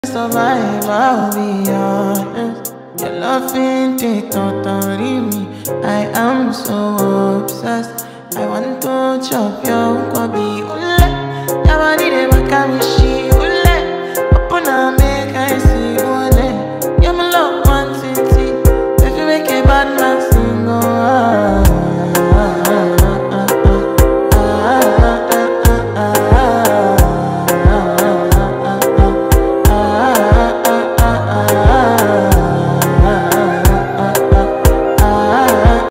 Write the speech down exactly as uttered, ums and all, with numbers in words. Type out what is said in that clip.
Survive, I'll be honest. Your love ain't it, totally me. I am so obsessed. I want to chop your kwabi. Ule, your body they make me